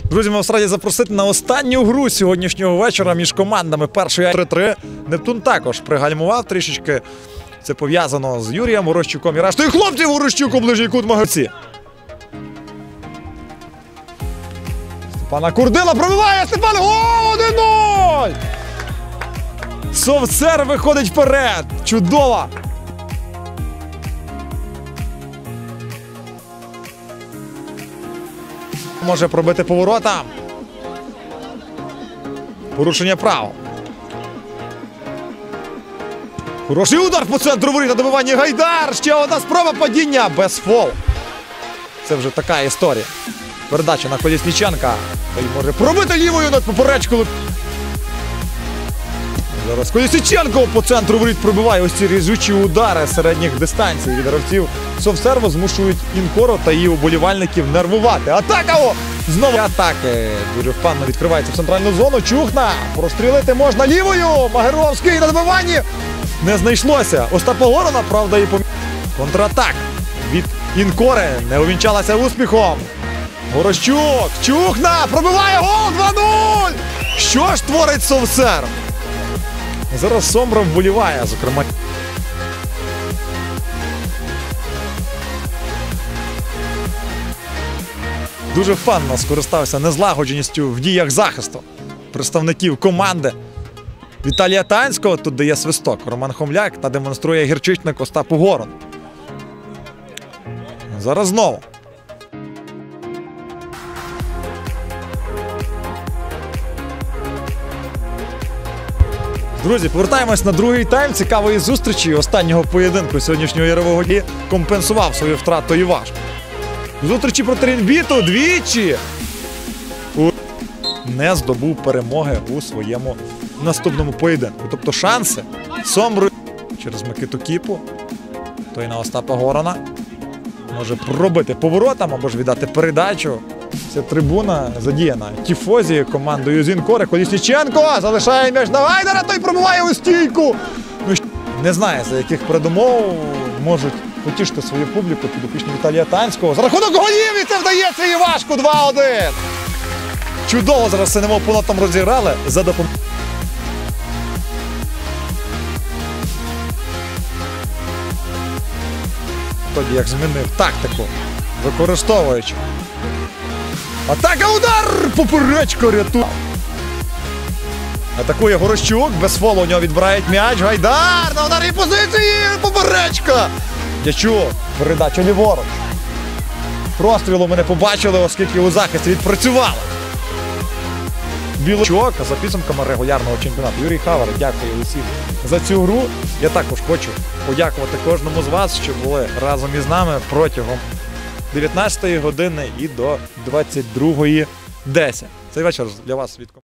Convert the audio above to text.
Друзі, ми вас раді запросити на останню гру сьогоднішнього вечора між командами першої 3-3. Нептун також пригальмував трішечки. Це пов'язано з Юрієм Ворощуком і рештою хлопців Ворощуку, ближній кут Магавці. Степана Курдила пробиває, Степан, гол 1-0! Совцер виходить вперед. Чудово! Може пробити поворота. Порушення прав. Хороший удар по центру воріт на добивання Гайдар. Ще одна спроба падіння без фол. Це вже така історія. Передача на Колісніченка. Той може пробити лівою над поперечкою. Зараз Колісніченко по центру воріт пробиває ось ці різучі удари середніх дистанцій від гравців Совсерву змушують Інкоро та її уболівальників нервувати. Атака! Знову атаки. Дуже впевнено відкривається в центральну зону. Чухна. Прострілити можна лівою. Магеровський на добиванні. Не знайшлося. Остапа Горона, правда, і контратак від Інкори не увінчалася успіхом. Горощук. Чухна. Пробиває гол 2-0. Що ж творить Совсер? Зараз Сомбров вболіває, зокрема. Дуже впевнено скористався незлагодженістю в діях захисту представників команди Віталія Танського. Тут дає свисток Роман Хомляк та демонструє гірчичник Остапу Горон. Зараз знову. Друзі, повертаємось на другий тайм цікавої зустрічі останнього поєдинку сьогоднішнього ярового дня. Компенсував свою втрату Іваш. Зустрічі проти Рінбіту двічі не здобув перемоги у своєму наступному поєдинку. Тобто шанси Сомбру через Микиту Кіпу, той на Остапа Горона, може пробити поворотом або ж віддати передачу. Ця трибуна задіяна тіфозі командою Інкори. Колісніченко залишає м'яч на Гайдара, той пробиває у стійку. Ну, не знаю, за яких передумов можуть потішити свою публіку підопічні Віталія Танського. За рахунок голів, і це вдається Івашку 2-1. Чудово зараз синим опонентом розіграли за допомогою. Тоді як змінив тактику, використовуючи. Атака, удар! Поперечко рятує. Атакує Горощук, без фолу у нього відбирають м'яч. Гайдар на ударній позиції, поперечка! Дячук, передача ліворуч. Прострілу ми не побачили, оскільки у захисті відпрацювали. Білочок за підсумками регулярного чемпіонату. Юрій Хавер, дякую усім за цю гру. Я також хочу подякувати кожному з вас, що були разом із нами протягом 19-ї години і до 22-ї 10. Цей вечір для вас від